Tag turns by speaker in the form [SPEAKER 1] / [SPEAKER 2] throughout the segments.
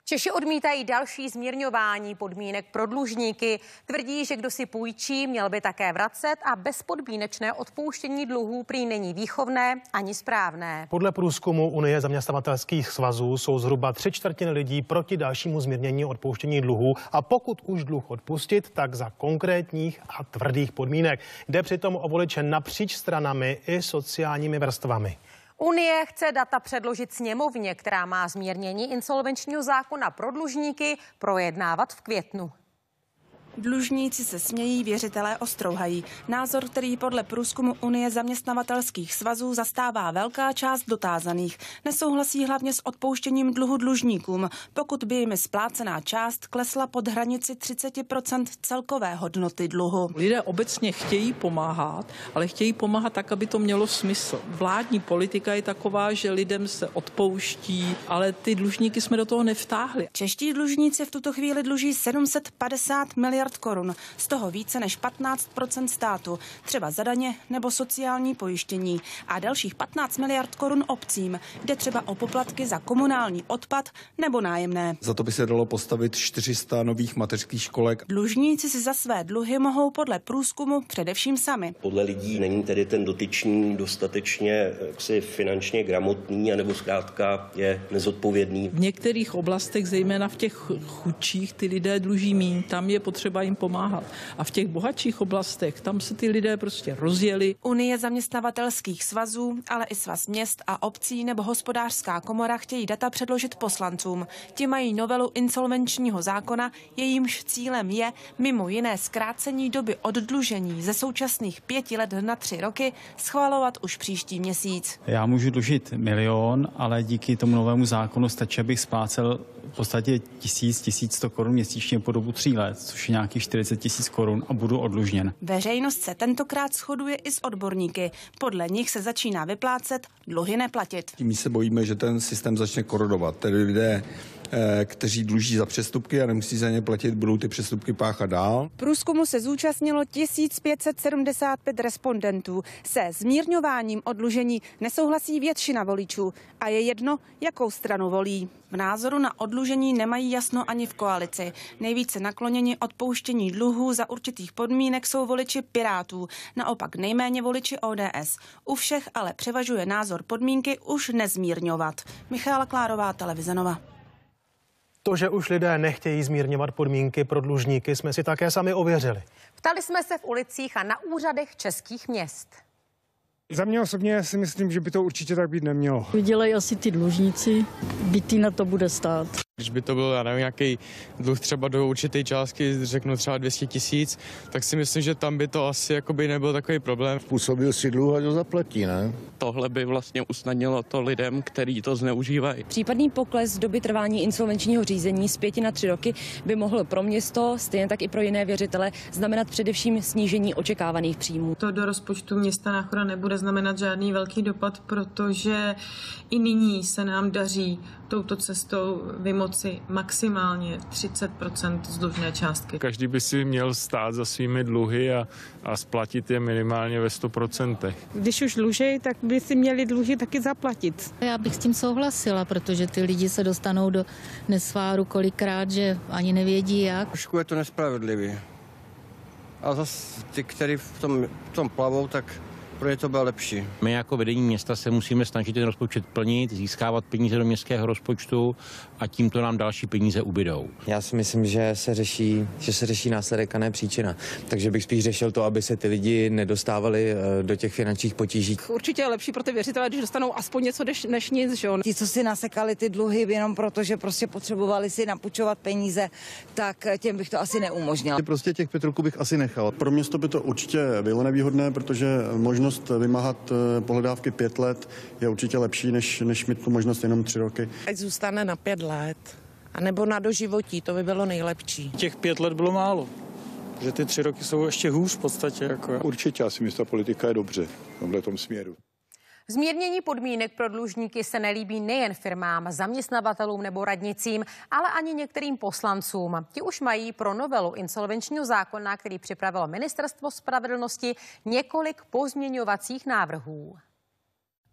[SPEAKER 1] Češi odmítají další zmírňování podmínek pro dlužníky. Tvrdí, že kdo si půjčí, měl by také vracet a bezpodmínečné odpouštění dluhů prý není výchovné ani správné.
[SPEAKER 2] Podle průzkumu Unie zaměstnavatelských svazů jsou zhruba 3/4 lidí proti dalšímu zmírnění odpouštění dluhů a pokud už dluh odpustit, tak za konkrétních a tvrdých podmínek. Jde přitom o voliče napříč stranami i sociálními vrstvami.
[SPEAKER 1] Unie chce data předložit sněmovně, která má zmírnění insolvenčního zákona pro dlužníky projednávat v květnu.
[SPEAKER 3] Dlužníci se smějí, věřitelé ostrouhají. Názor, který podle průzkumu Unie zaměstnavatelských svazů zastává velká část dotázaných. Nesouhlasí hlavně s odpouštěním dluhu dlužníkům, pokud by jim splácená část klesla pod hranici 30% celkové hodnoty dluhu.
[SPEAKER 4] Lidé obecně chtějí pomáhat, ale chtějí pomáhat tak, aby to mělo smysl. Vládní politika je taková, že lidem se odpouští, ale ty dlužníky jsme do toho nevtáhli.
[SPEAKER 3] Čeští dlužníci v tuto chvíli dluží 750 miliard korun, z toho více než 15% státu, třeba za daně nebo sociální pojištění a dalších 15 miliard korun obcím, jde třeba o poplatky za komunální odpad nebo nájemné.
[SPEAKER 5] Za to by se dalo postavit 400 nových mateřských školek.
[SPEAKER 3] Dlužníci si za své dluhy mohou podle průzkumu především sami.
[SPEAKER 6] Podle lidí není tedy ten dotyčný dostatečně finančně gramotný, anebo zkrátka je nezodpovědný.
[SPEAKER 4] V některých oblastech, zejména v těch chudších, ty lidé dluží míň, tam je potřeba jim pomáhat. A v těch bohatších oblastech, tam se ty lidé prostě rozjeli.
[SPEAKER 3] Unie zaměstnavatelských svazů, ale i svaz měst a obcí nebo hospodářská komora chtějí data předložit poslancům. Ti mají novelu insolvenčního zákona, jejímž cílem je mimo jiné zkrácení doby oddlužení ze současných 5 let na 3 roky schvalovat už příští měsíc.
[SPEAKER 7] Já můžu dlužit 1 milion, ale díky tomu novému zákonu stačí, abych splácel v podstatě 1100 korun měsíčně po dobu 3 let, což je nějakých 40 000 korun a budu oddlužněn.
[SPEAKER 3] Veřejnost se tentokrát shoduje i s odborníky. Podle nich se začíná vyplácet, dluhy neplatit.
[SPEAKER 5] My se bojíme, že ten systém začne korodovat. Tedy lidé, kteří dluží za přestupky a nemusí za ně platit, budou ty přestupky páchat dál.
[SPEAKER 3] Průzkumu se zúčastnilo 1575 respondentů. Se zmírňováním oddlužení nesouhlasí většina voličů a je jedno, jakou stranu volí. V názoru na oddlužení nemají jasno ani v koalici. Nejvíce nakloněni odpouštění dluhů za určitých podmínek jsou voliči Pirátů, naopak nejméně voliči ODS. U všech ale převažuje názor podmínky už nezmírňovat. Michála Klárová, Televize Nova.
[SPEAKER 2] To, že už lidé nechtějí zmírňovat podmínky pro dlužníky, jsme si také sami ověřili.
[SPEAKER 1] Ptali jsme se v ulicích a na úřadech českých měst.
[SPEAKER 8] Za mě osobně si myslím, že by to určitě tak být nemělo.
[SPEAKER 9] Vydělají asi ty dlužníci, byty na to bude stát.
[SPEAKER 10] Když by to byl, já nevím, nějaký dluh třeba do určité částky, řeknu třeba 200 000, tak si myslím, že tam by to asi jakoby nebyl takový problém.
[SPEAKER 11] Způsobil si dluh a to zaplatí, ne?
[SPEAKER 12] Tohle by vlastně usnadnilo to lidem, kteří to zneužívají.
[SPEAKER 13] Případný pokles doby trvání insolvenčního řízení z 5 na 3 roky by mohl pro město, stejně tak i pro jiné věřitele, znamenat především snížení očekávaných příjmů.
[SPEAKER 14] To do rozpočtu města Náchoda nebude znamenat žádný velký dopad, protože i nyní se nám daří touto cestou vymoci maximálně 30% z dlužné částky.
[SPEAKER 15] Každý by si měl stát za svými dluhy a splatit je minimálně ve 100%.
[SPEAKER 16] Když už dluží, tak by si měli dluhy taky zaplatit.
[SPEAKER 17] Já bych s tím souhlasila, protože ty lidi se dostanou do nesváru kolikrát, že ani nevědí jak.
[SPEAKER 18] Trošku je to nespravedlivý. A zase ty, kteří v tom plavou, tak pro ně to bylo lepší.
[SPEAKER 19] My jako vedení města se musíme snažit ten rozpočet plnit, získávat peníze do městského rozpočtu a tímto nám další peníze ubydou.
[SPEAKER 20] Já si myslím, že se řeší následek a ne příčina. Takže bych spíš řešil to, aby se ty lidi nedostávali do těch finančních potíží.
[SPEAKER 21] Určitě je lepší pro ty věřitele, když dostanou aspoň něco než nic, že jo.
[SPEAKER 22] Ti, co si nasekali ty dluhy jenom proto, že prostě potřebovali si napůjčovat peníze, tak těm bych to asi neumožnil.
[SPEAKER 11] Prostě těch 5 roků bych asi nechal. Pro město by to určitě bylo nevýhodné, protože možnost vymáhat pohledávky 5 let je určitě lepší, než mít tu možnost jenom 3 roky.
[SPEAKER 23] Ať zůstane na 5 let, anebo na doživotí, to by bylo nejlepší.
[SPEAKER 24] Těch 5 let bylo málo, že ty 3 roky jsou ještě hůř v podstatě. Jako.
[SPEAKER 11] Určitě, já si myslím, že ta politika je dobře v tomhletom směru.
[SPEAKER 1] Zmírnění podmínek pro dlužníky se nelíbí nejen firmám, zaměstnavatelům nebo radnicím, ale ani některým poslancům. Ti už mají pro novelu insolvenčního zákona, který připravilo Ministerstvo spravedlnosti, několik pozměňovacích návrhů.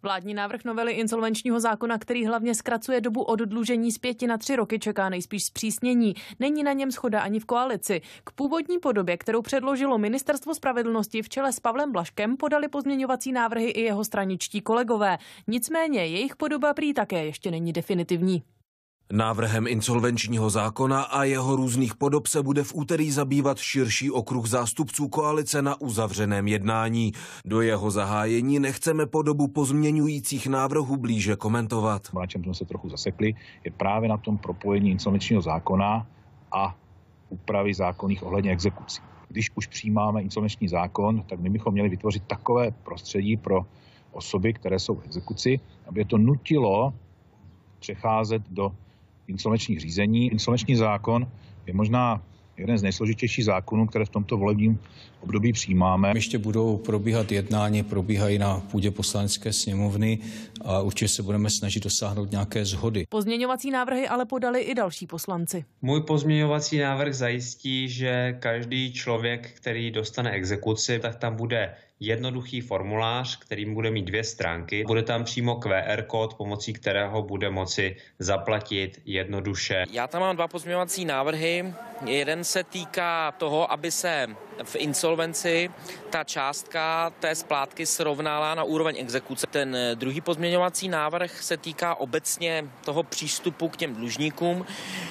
[SPEAKER 4] Vládní návrh novely insolvenčního zákona, který hlavně zkracuje dobu oddlužení z 5 na 3 roky, čeká nejspíš zpřísnění. Není na něm shoda ani v koalici. K původní podobě, kterou předložilo Ministerstvo spravedlnosti v čele s Pavlem Blažkem, podali pozměňovací návrhy i jeho straničtí kolegové. Nicméně jejich podoba prý také ještě není definitivní.
[SPEAKER 5] Návrhem insolvenčního zákona a jeho různých podob se bude v úterý zabývat širší okruh zástupců koalice na uzavřeném jednání. Do jeho zahájení nechceme podobu pozměňujících návrhů blíže komentovat.
[SPEAKER 6] Na čem jsme se trochu zasekli, je právě na tom propojení insolvenčního zákona a úpravy zákonných ohledně exekucí. Když už přijímáme insolvenční zákon, tak my bychom měli vytvořit takové prostředí pro osoby, které jsou v exekuci, aby je to nutilo přecházet do insolvenčních řízení. Insolvenční zákon je možná jeden z nejsložitějších zákonů, které v tomto volebním období přijímáme.
[SPEAKER 7] Ještě budou probíhat jednání, probíhají na půdě Poslanecké sněmovny a určitě se budeme snažit dosáhnout nějaké shody.
[SPEAKER 4] Pozměňovací návrhy ale podali i další poslanci.
[SPEAKER 25] Můj pozměňovací návrh zajistí, že každý člověk, který dostane exekuci, tak tam bude jednoduchý formulář, který bude mít 2 stránky. Bude tam přímo QR kód, pomocí kterého bude moci zaplatit jednoduše.
[SPEAKER 26] Já tam mám 2 pozměňovací návrhy. Jeden se týká toho, aby se v insolvenci ta částka té splátky srovnala na úroveň exekuce. Ten druhý pozměňovací návrh se týká obecně toho přístupu k těm dlužníkům.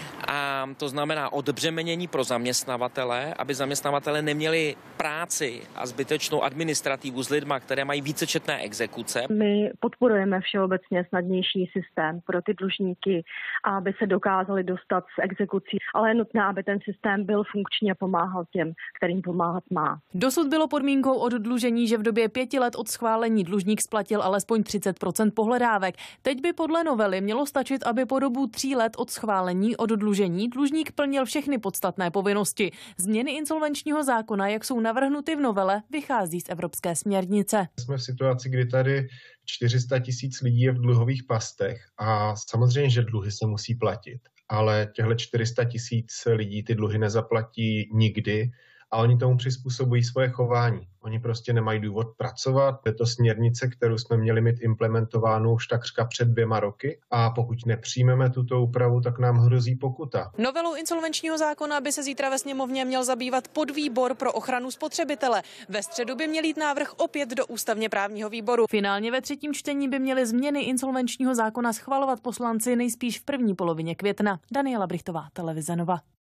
[SPEAKER 26] A to znamená odbřemenění pro zaměstnavatele, aby zaměstnavatele neměli práci a zbytečnou administrativu s lidma, které mají vícečetné exekuce.
[SPEAKER 27] My podporujeme všeobecně snadnější systém pro ty dlužníky, aby se dokázali dostat z exekucí, ale je nutné, aby ten systém byl funkční a pomáhal těm, kterým pomáhat má.
[SPEAKER 4] Dosud bylo podmínkou oddlužení, že v době 5 let od schválení dlužník splatil alespoň 30% pohledávek. Teď by podle novely mělo stačit, aby po dobu 3 let od schválení oddlužení dlužník plnil všechny podstatné povinnosti. Změny insolvenčního zákona, jak jsou navrhnuty v novele, vychází z evropské směrnice.
[SPEAKER 28] Jsme v situaci, kdy tady 400 000 lidí je v dluhových pastech a samozřejmě, že dluhy se musí platit, ale těchto 400 000 lidí ty dluhy nezaplatí nikdy a oni tomu přizpůsobují svoje chování. Oni prostě nemají důvod pracovat. Je to směrnice, kterou jsme měli mít implementovánu už takřka před 2 roky a pokud nepřijmeme tuto úpravu, tak nám hrozí pokuta.
[SPEAKER 4] Novelou insolvenčního zákona by se zítra ve sněmovně měl zabývat podvýbor pro ochranu spotřebitele. Ve středu by měl jít návrh opět do ústavně právního výboru. Finálně ve 3. čtení by měly změny insolvenčního zákona schvalovat poslanci nejspíš v první polovině května. Daniela Brichtová, televize Nova.